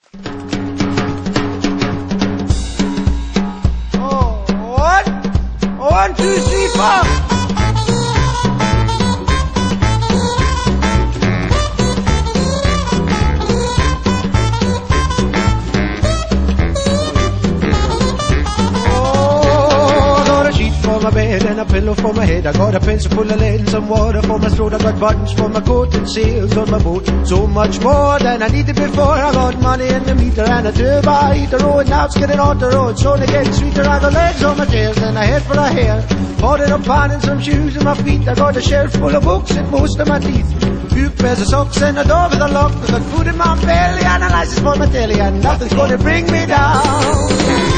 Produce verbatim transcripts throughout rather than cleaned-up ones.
Oh, one, one, two, three, four. My bed and a pillow for my head. I got a pencil full of lead and some water for my throat. I got buttons for my coat and sails on my boat. So much more than I needed before. I got money in the meter and a turbo heater. Oh, and now it's getting on the road, so only getting sweeter. I got legs on my tails and a head for a hair. Bought it up pan and some shoes on my feet. I got a shelf full of books and most of my teeth. Few pairs of socks and a door with a lock. I got food in my belly and a license for my telly, and nothing's gonna bring me down.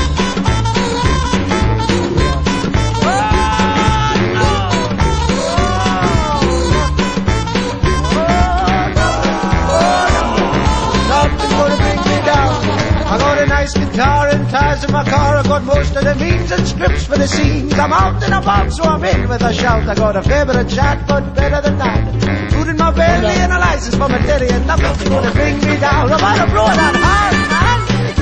Nice guitar and tires in my car. I got most of the means and scripts for the scenes. I'm out and about, so I'm in with a shout. I got a fair bit of chat, but better than that. Food in my belly and a license for my telly, and nothing's gonna bring me down. I'm out of blow that hard, man.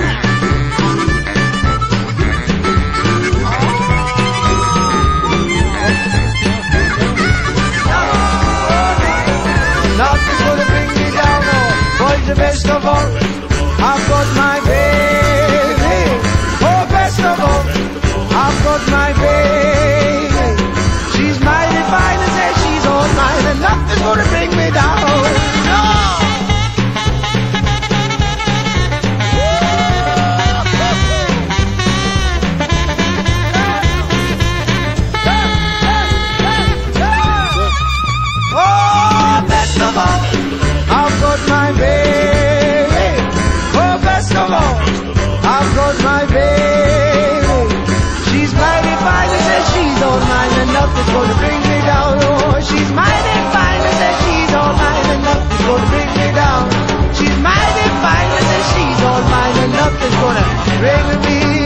Nothing's gonna bring me down, no. Boys, the best of all, I've got my baby. Oh, best of all, I've got my baby. She's mighty fine and says she's all mine, and nothing's gonna bring me down. No. Oh, best of all, I've got my baby. Best of all, I've got my baby. She's mighty fine and says she's all mine, and nothing's gonna bring me down. Oh, she's mighty fine and says she's all mine, and nothing's gonna bring me down. She's mighty fine and says she's all mine, and nothing's gonna bring me